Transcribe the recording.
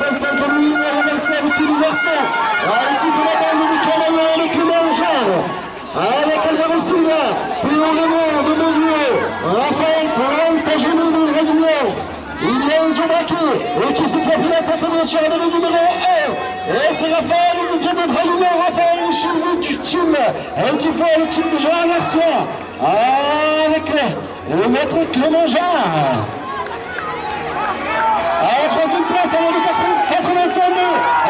cette cinquième ligne, remercie avec tous les garçons. L'équipe de la bande de Michael Maillot et Clément Jean. Avec Alvaro Silva, Théo Raymond de Beaulieu, Raphaël Tourelle, Tajani de Réunion. Il y a Uzumaki, et qui s'est capé la tête bien sûr avec le numéro 1. Et c'est Raphaël, il vient d'être aligné. Raphaël, le cheveu du team. Et tu vois le team de Jean Garcia. Avec le maître Clément Jean. À la troisième place, avec le 85 000.